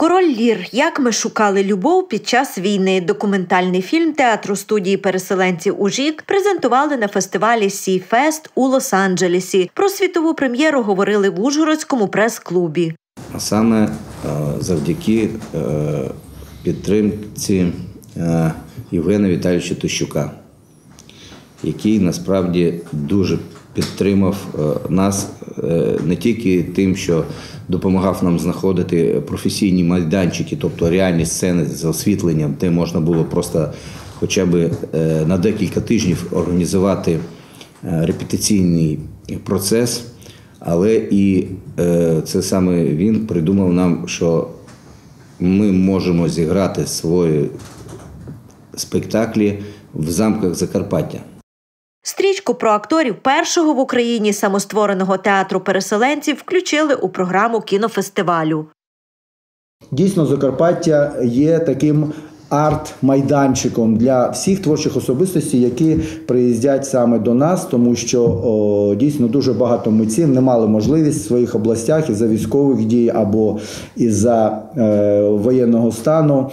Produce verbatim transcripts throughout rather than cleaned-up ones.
«Король Лір. Як ми шукали любов під час війни» – документальний фільм театру студії переселенців «Ужік» презентували на фестивалі «Сі-Фест» у Лос-Анджелесі. Про світову прем'єру говорили в Ужгородському прес-клубі. Саме завдяки підтримці Євгена Віталійовича Тищука, який насправді дуже підтримав нас не тільки тим, що допомагав нам знаходити професійні майданчики, тобто реальні сцени з освітленням, де можна було просто хоча б на декілька тижнів організувати репетиційний процес, але і це саме він придумав нам, що ми можемо зіграти свої спектаклі в замках Закарпаття. Стрічку про акторів першого в Україні самоствореного театру переселенців включили у програму кінофестивалю. Дійсно, Закарпаття є таким арт-майданчиком для всіх творчих особистостей, які приїздять саме до нас, тому що о, дійсно дуже багато митців не мали можливість в своїх областях із-за військових дій або із-за е, воєнного стану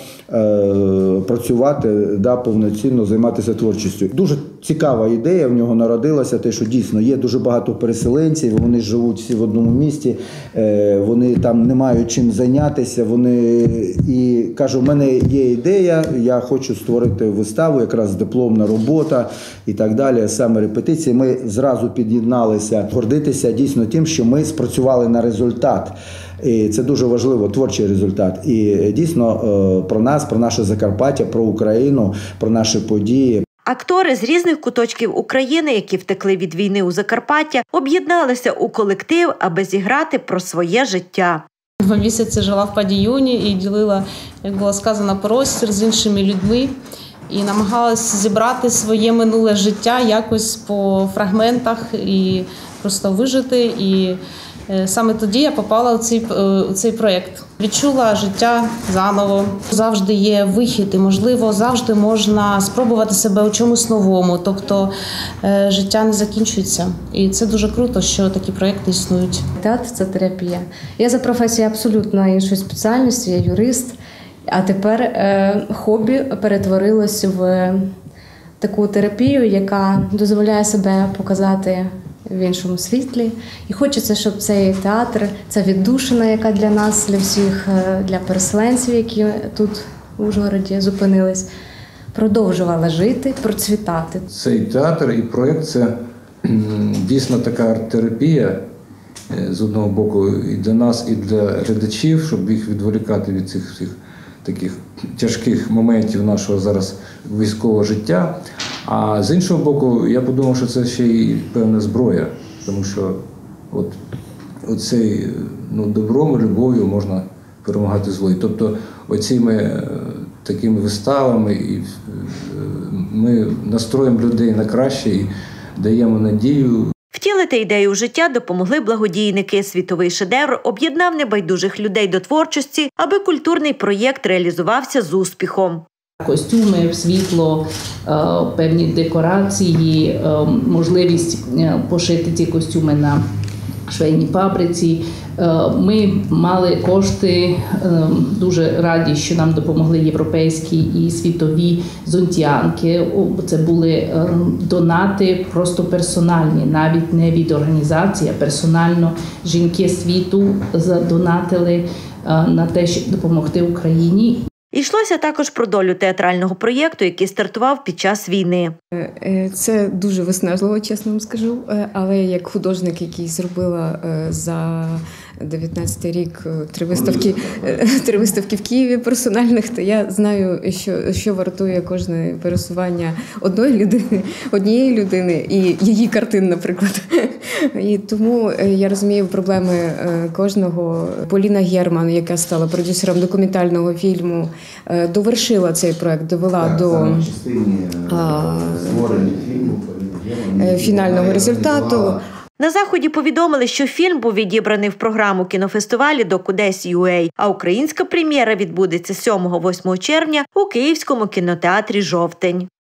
е, працювати, да, повноцінно займатися творчістю. Дуже цікава ідея в нього народилася, те, що дійсно є дуже багато переселенців, вони живуть всі в одному місті, е, вони там не мають чим зайнятися, вони і кажуть, у мене є ідея, я хочу створити виставу, якраз дипломна робота і так далі, саме репетиції. Ми зразу під'єдналися, гордитися дійсно тим, що ми спрацювали на результат. І це дуже важливо, творчий результат. І дійсно про нас, про наше Закарпаття, про Україну, про наші події. Актори з різних куточків України, які втекли від війни у Закарпаття, об'єдналися у колектив, аби зіграти про своє життя. Два місяці жила в падіюні і ділила, як було сказано, простір з іншими людьми. І намагалася зібрати своє минуле життя якось по фрагментах і просто вижити. І саме тоді я попала у цей, у цей проєкт. Відчула життя заново. Завжди є вихід і, можливо, завжди можна спробувати себе у чомусь новому. Тобто життя не закінчується. І це дуже круто, що такі проєкти існують. Театр – це терапія. Я за професією абсолютно іншої спеціальності, я юрист. А тепер е, хобі перетворилось в таку терапію, яка дозволяє себе показати в іншому світлі. І хочеться, щоб цей театр, ця віддушина, яка для нас, для всіх, для переселенців, які тут в Ужгороді зупинились, продовжувала жити, процвітати. Цей театр і проєкт – це дійсно така арт-терапія, з одного боку, і для нас, і для глядачів, щоб їх відволікати від цих всіх таких тяжких моментів нашого зараз військового життя. А з іншого боку, я подумав, що це ще й певна зброя, тому що от, оцей, ну, добром і любов'ю можна перемагати зло. Тобто оціми такими виставами і ми настроїмо людей на краще і даємо надію. Втілити ідею у життя допомогли благодійники. Світовий шедевр об'єднав небайдужих людей до творчості, аби культурний проєкт реалізувався з успіхом. Костюми, світло, певні декорації, можливість пошити ці костюми на швейній фабриці. Ми мали кошти, дуже раді, що нам допомогли європейські і світові зонтіанки. Це були донати просто персональні, навіть не від організації, а персонально жінки світу задонатили на те, щоб допомогти Україні. Йшлося також про долю театрального проєкту, який стартував під час війни. Це дуже виснажливо, чесно вам скажу, але як художник, який зробила за дев'ятнадцятий рік три виставки, три виставки в Києві персональних, то я знаю, що, що вартує кожне пересування одної людини, однієї людини і її картин, наприклад. І тому я розумію проблеми кожного. Поліна Герман, яка стала продюсером документального фільму, довершила цей проект, довела так, до а, фінального результату. На заході повідомили, що фільм був відібраний в програму кінофестивалі «Докудесь.ua», а українська прем'єра відбудеться сьомого-восьмого червня у Київському кінотеатрі «Жовтень».